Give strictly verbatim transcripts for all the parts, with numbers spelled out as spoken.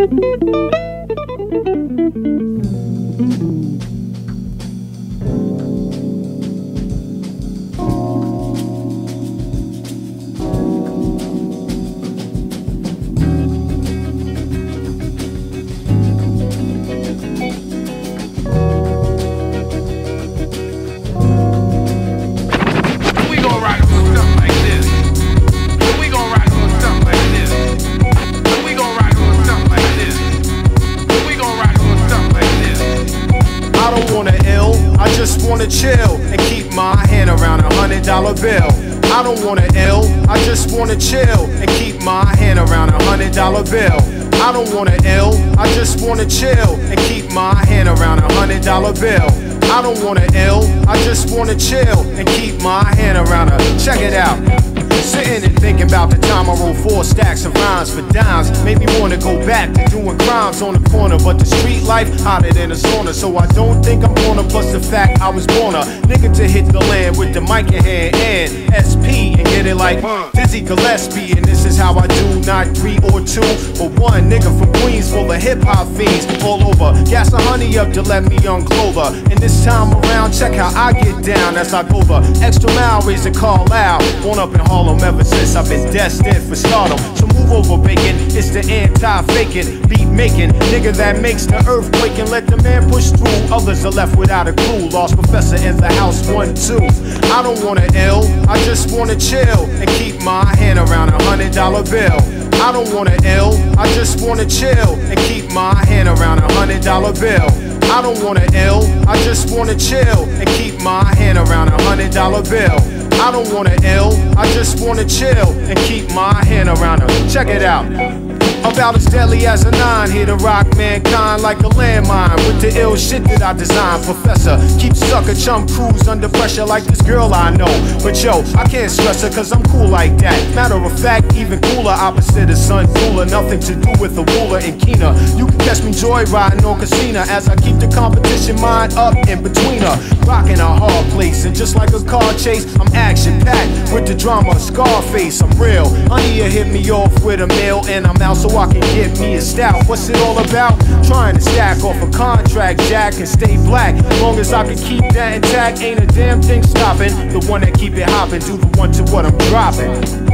Wanna chill and keep my hand around a hundred dollar bill. I don't wanna ill, I just wanna chill and keep my hand around a hundred dollar bill. I don't wanna ill, I just wanna chill and keep my hand around a hundred dollar bill. I don't wanna ill, I just wanna chill and keep my hand around a, check it out. Sitting and thinking about the time I wrote four stacks of rhymes for dimes made me wanna go back to doing crimes on the corner. But the street life hotter than a sauna, so I don't think I'm gonna. Plus the fact I was born a nigga to hit the land with the mic in hand and S P and get it like Dizzy Gillespie. And this is how I do, not three or two, but one nigga from Queens full of hip hop fiends all over. Gas a honey up to let me unclothe her. And this time around, check how I get down as I go the extra mile, raise the call out. Born up in Harlem. Ever since I've been destined for stardom. So move over, bacon, it's the anti-faking, beat making, nigga that makes the earth quake. And let the man push through, others are left without a clue. Lost professor in the house, one, two. I don't wanna ill, I just wanna chill and keep my hand around a hundred dollar bill. I don't wanna ill, I just wanna chill and keep my hand around a hundred dollar bill. I don't wanna ill, I just wanna chill and keep my hand around a hundred dollar bill. I don't wanna ill, I just wanna chill and keep my hand around her. Check it out. About as deadly as a nine, here to rock mankind like a landmine. With the ill shit that I designed, Professor keep sucker chum crews under pressure like this girl I know. But yo, I can't stress her cause I'm cool like that. Matter of fact, even cooler, opposite of Sun Cooler. Nothing to do with the ruler and keener. You can catch me joyriding on Casino as I keep the competition mind up in between her. Rocking a hard place, and just like a car chase, I'm action-packed with the drama, Scarface, I'm real. Honey, you hit me off with a meal, and I'm out so I can get me a stout. What's it all about? Trying to stack off a contract, jack, and stay black. Long as I can keep that intact, ain't a damn thing stopping. The one that keep it hopping, do the one to what I'm dropping.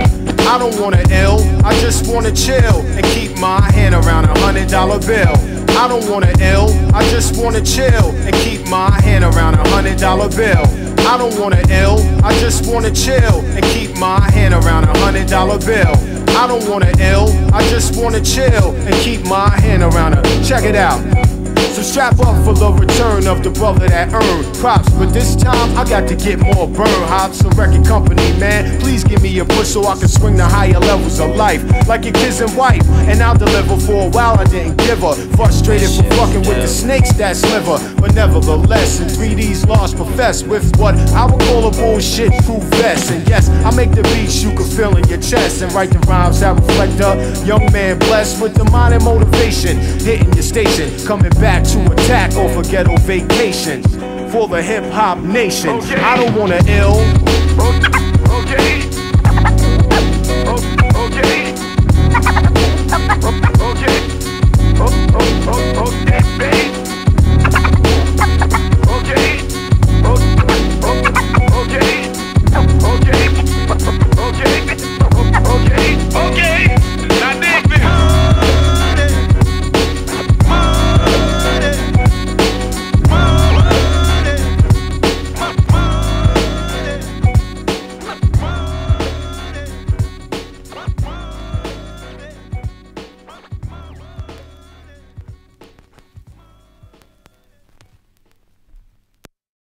I don't wanna ill, I just wanna chill and keep my hand around a hundred dollar bill. I don't wanna ill, I just wanna chill and keep my hand around a hundred dollar bill. I don't wanna ill, I just wanna chill and keep my hand around a hundred dollar bill. I don't wanna ill, I just wanna chill and keep my hand around her. Check it out. So strap up for the return of the brother that earned props, but this time I got to get more burn hops. A record company, man, please give me a push so I can swing the higher levels of life like your kids and wife. And I'll deliver. For a while I didn't give her, frustrated for fucking with the snakes that sliver. But nevertheless, in three D's lost profess with what I would call a bullshit proof vest. And yes, I make the beats you can feel in your chest and write the rhymes that reflect a young man blessed with the mind and motivation. Hitting your station, coming back to attack over ghetto vacations for the hip hop nation. Okay. I don't wanna ill. Okay.